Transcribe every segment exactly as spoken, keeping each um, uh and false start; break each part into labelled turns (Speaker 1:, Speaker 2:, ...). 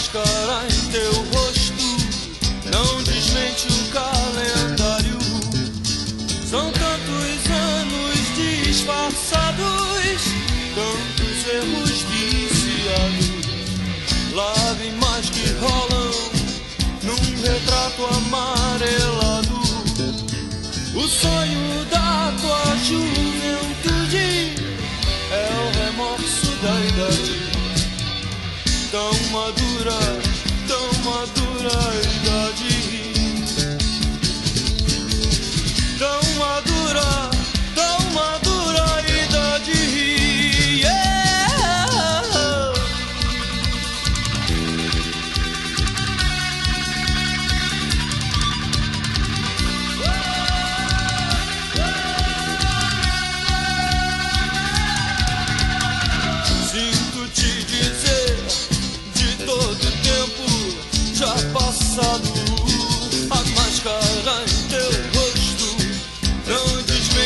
Speaker 1: máscara em teu rosto não desmente o calendário. São tantos anos disfarçados, tantos erros viciados, lágrimas que rolam num retrato amarelado. O sonho da tua juventude é o remorso da idade. Tão madura, tão madura a idade. Tão madura, tão madura a idade. Yeah! Sinto te dizer, de todo tempo já passado, a máscara em teu rosto não desmente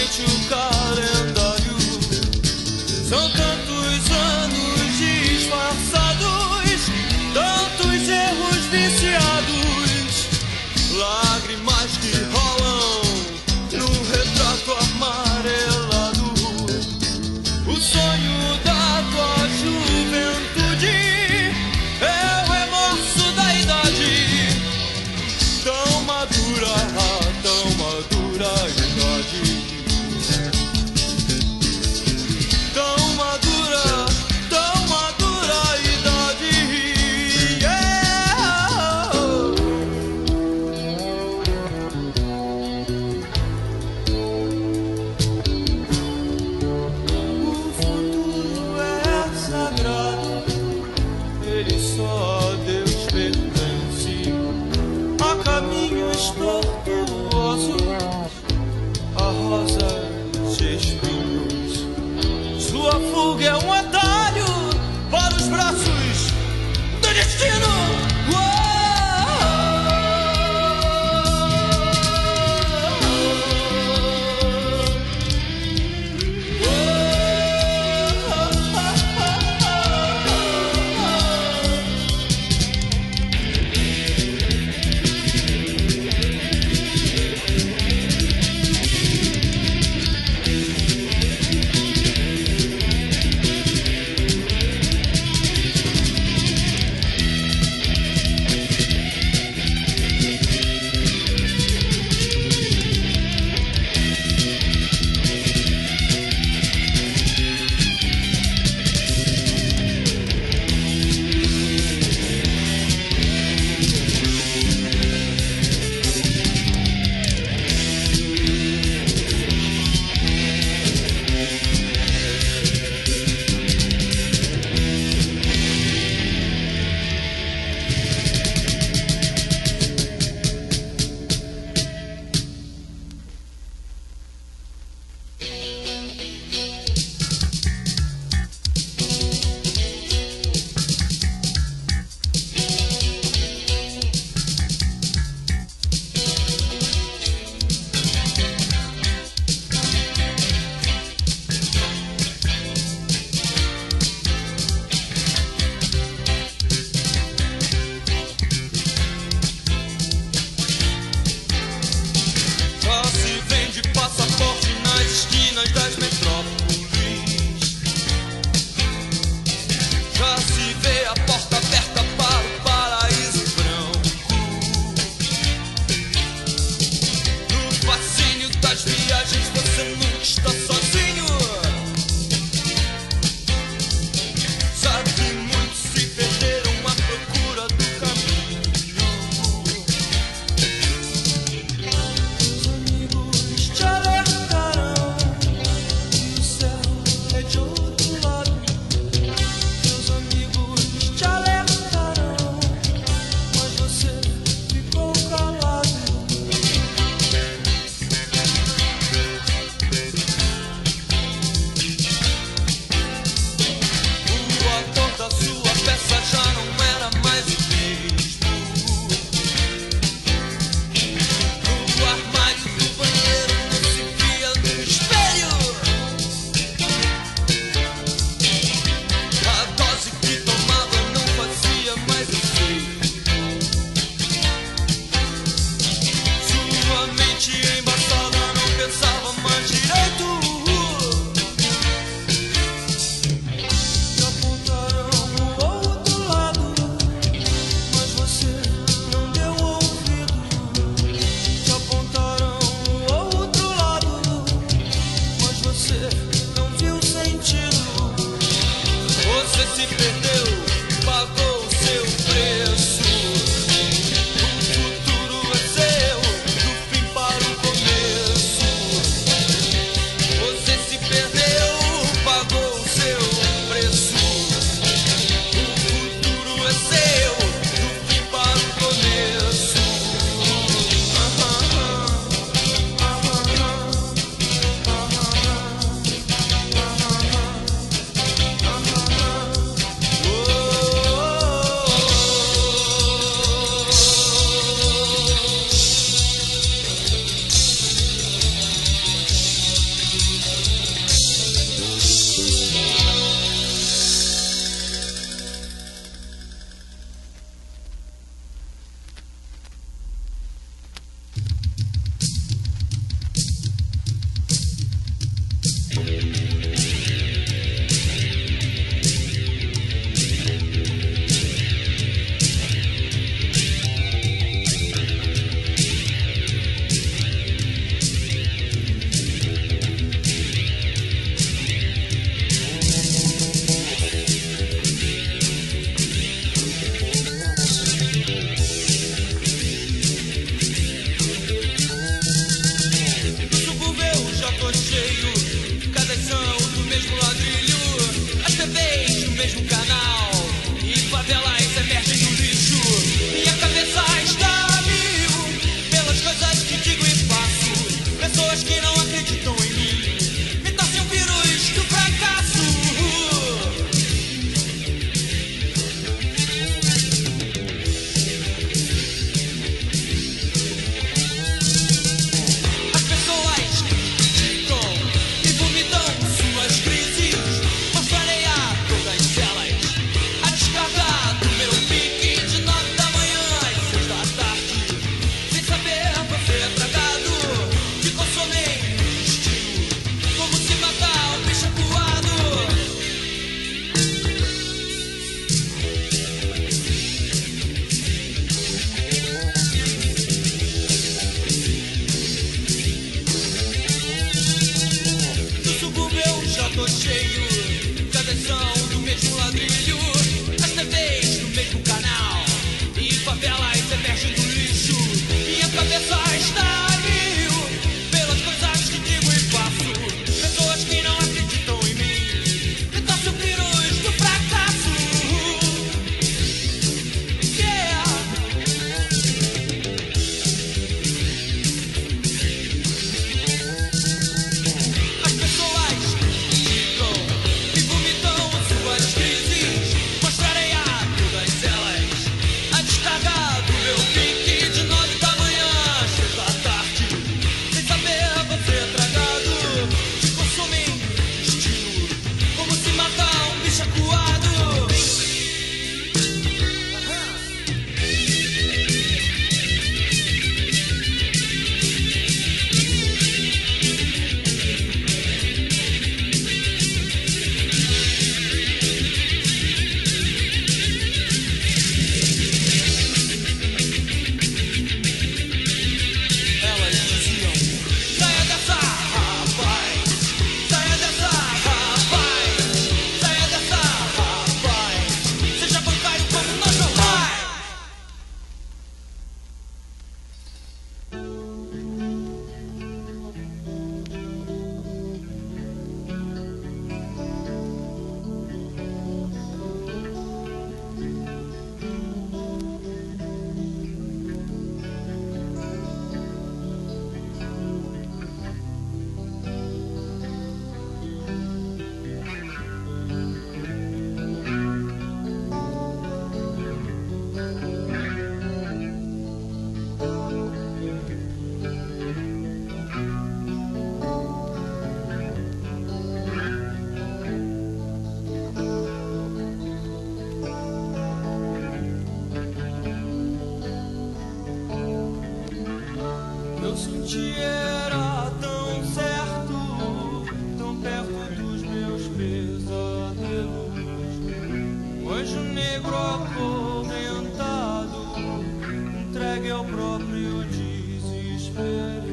Speaker 1: senti era tão certo, tão perto dos meus pesadelos. Um anjo negro acorrentado, entregue ao próprio desespero.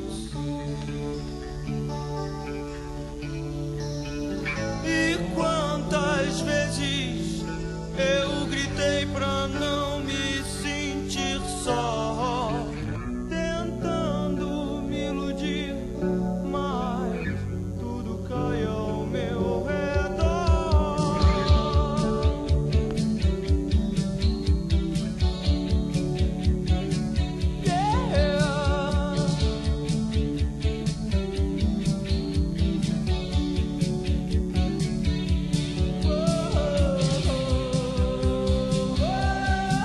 Speaker 1: E quantas vezes eu gritei pra não me sentir só, tentando me iludir, mas tudo cai ao meu redor. Yeah. Oh, oh, oh, oh.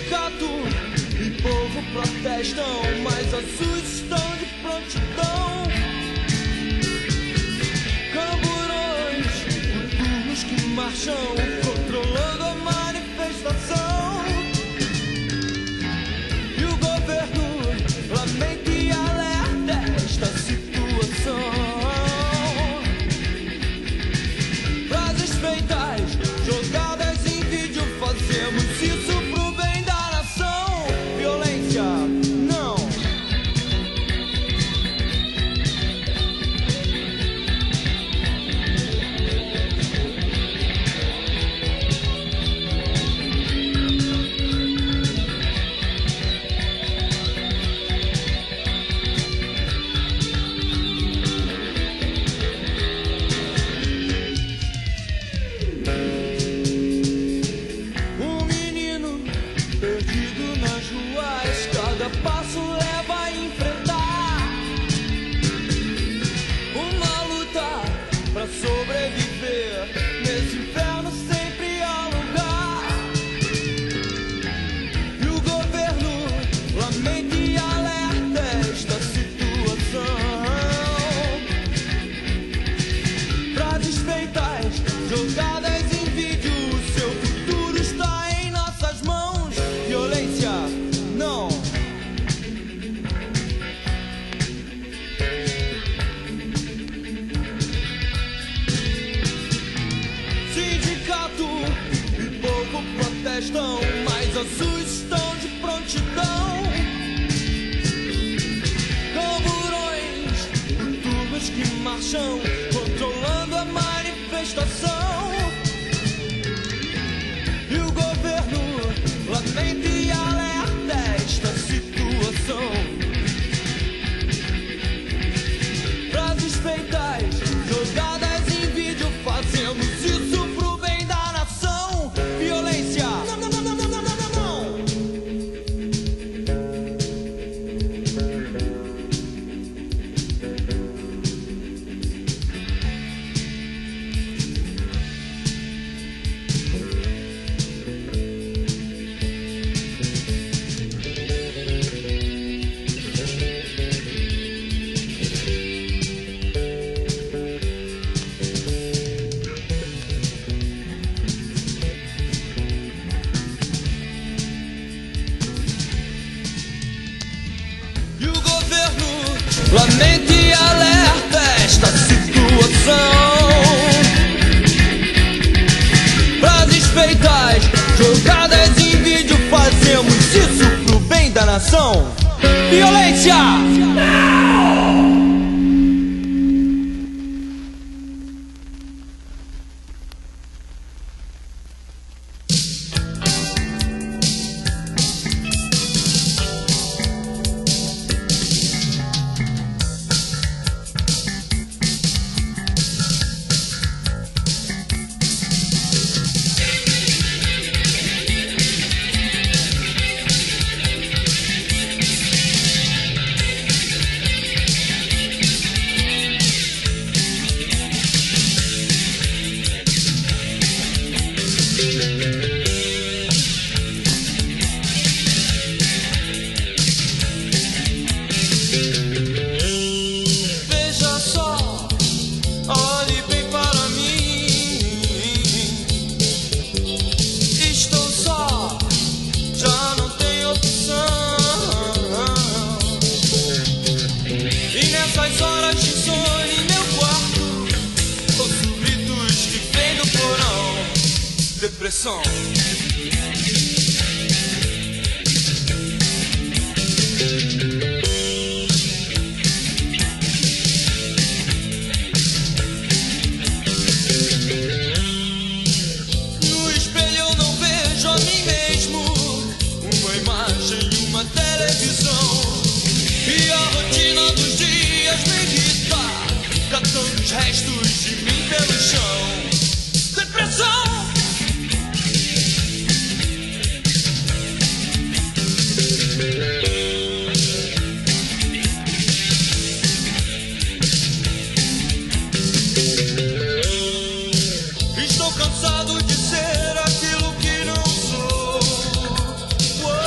Speaker 1: Sindicato e povo protestam, mas azuis estão de prontidão. Camburões, turnos que marcham, controlando a manifestação. E o governo lamenta e alerta esta situação. Frases feitas, jogadas em vídeo, fazemos isso pro bem da nação. Violência, não. Um menino perdido nas ruas, cada passo leva a enfrentar uma luta pra sobreviver. Nesse inferno sempre há lugar. E o governo lamenta e alerta esta situação. Frases feitas, jogadas em vídeo, o seu futuro está em nossas mãos. Violência, não. Sindicato e povo protestam, mas azuis estão de prontidão. Camburões, turmas que marcham, controlando a manifestação. E o governo lamenta e alerta esta situação. Frases feitas, jogadas em vídeo, fazemos isso pro bem da nação. Violência, não, não, não, não, não, não, não, não. E o governo lamenta e alerta esta situação. Frases feitas, jogadas em vídeo, fazemos isso pro bem da nação. Violência, não! Veja só, olhe bem para mim. Estou só, já não tenho opção. E nessas horas de sono em meu quarto, ouço gritos que vêm do porão. Depressão. No espelho eu não vejo a mim mesmo, uma imagem e uma televisão. E a rotina dos dias me irrita, catando os restos de mim pelo chão. Depressão. Estou cansado de ser aquilo que não sou. Uou.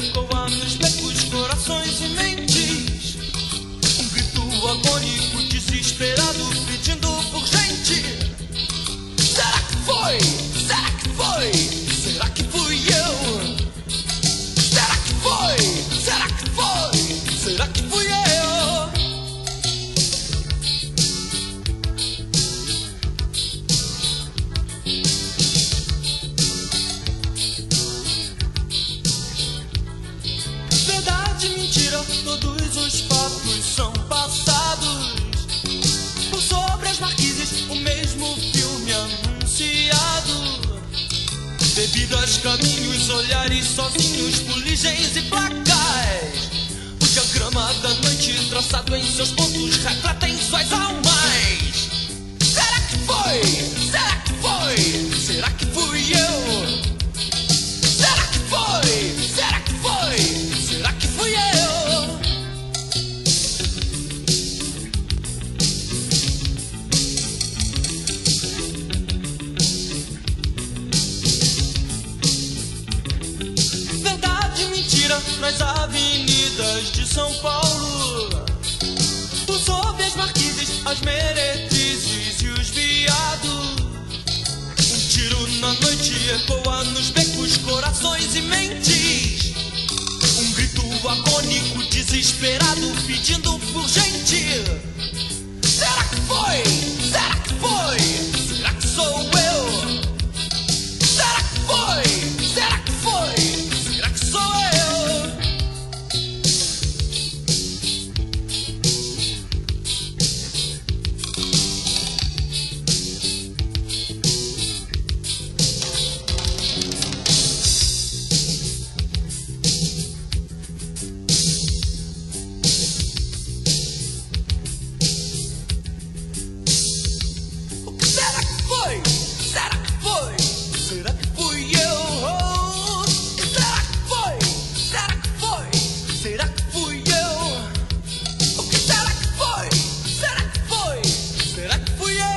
Speaker 1: ecoa nos becos, corações e mentes. Um grito agônico, desesperado, pedindo por gente. Será que foi? Será que foi? Será que fui eu? Será que foi? Será que foi? Será que fui eu? Verdade, mentira, todos os fatos são passados. Por sobre as marquises, o mesmo filme anunciado. Bebidas, caminhos, olhares sozinhos, fuligens e placais. O diagrama da noite traçado em seus pontos reflete em suas almas. Será que foi? Será que foi? Será que fui eu? Será que foi? Será que foi? Será que fui eu? Verdade, mentira, nas avenidas de São Paulo. Por sobre as marquises, as meretrizes e os viados. Um tiro na noite ecoa nos becos, corações e mentes. Um grito agônico, desesperado, pedindo por gente. Será que foi? Será que foi? Será que sou eu? Será que foi? Será que foi? Será que sou eu? Será que foi? Será que foi? Será que fui eu? Oh, será que foi? Será que foi? Será que fui eu? O que será que foi? Será que foi? Será que fui eu?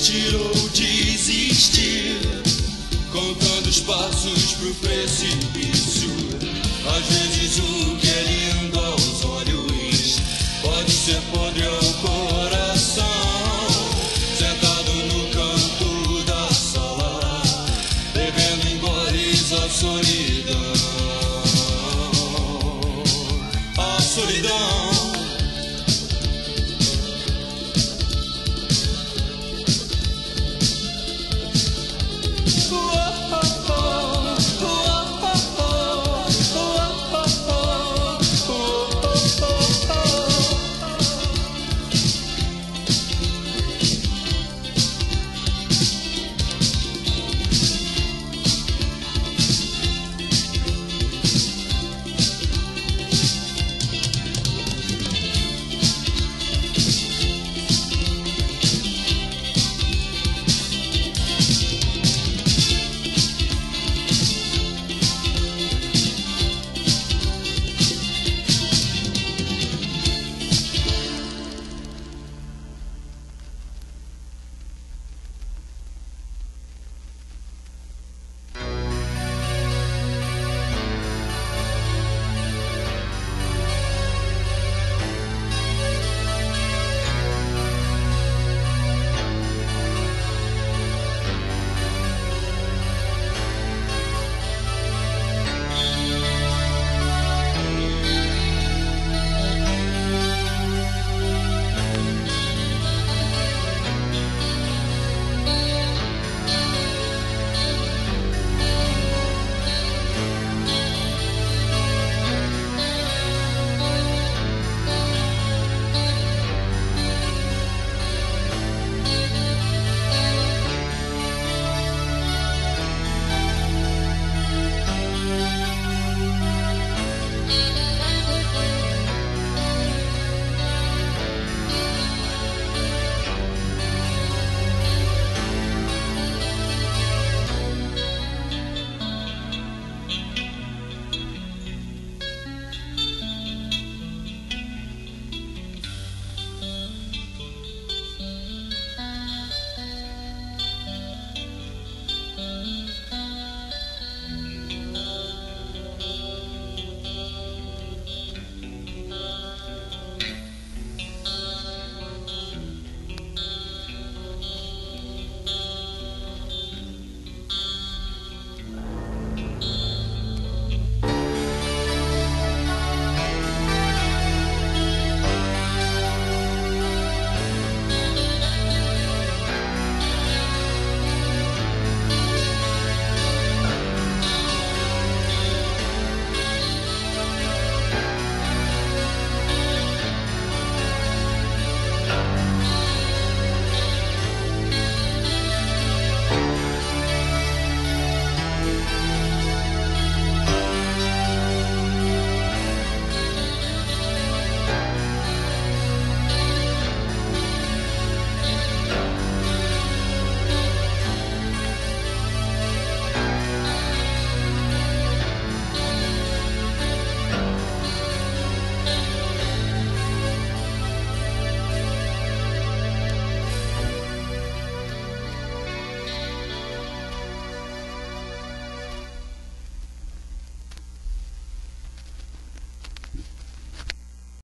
Speaker 1: desistir ou desistir, contando os passos pro precipício. Às vezes um